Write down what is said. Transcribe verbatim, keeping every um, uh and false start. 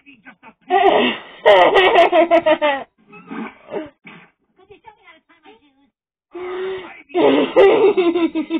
Could you show me how to tie my shoes?